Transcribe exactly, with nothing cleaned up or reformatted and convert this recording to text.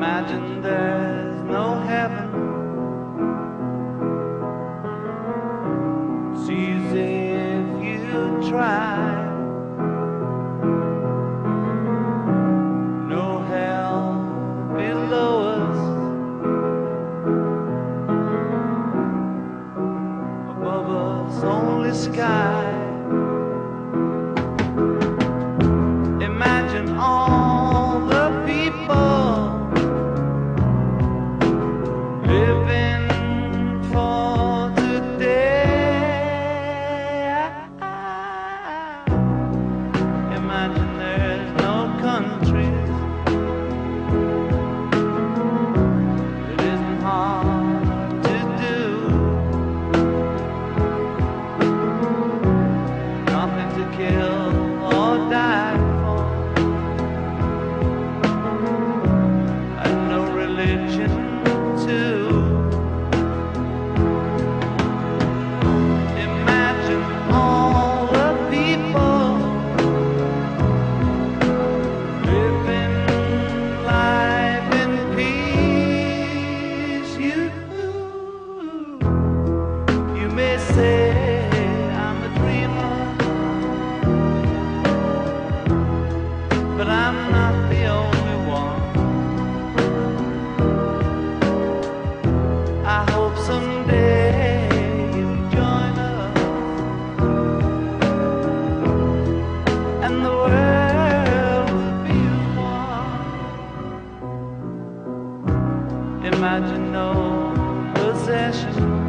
Imagine there's no heaven. It's easy if you try. No hell below us, above us only sky. Imagine all the people living for today. Imagine there's no countries. It isn't hard to do. Nothing to kill or die for, and no religion too. Imagine all the people living life in peace. You, you may say I'm a dreamer, but I'm not the only one. I hope someday you'll join us, and the world will be one. Imagine no possession,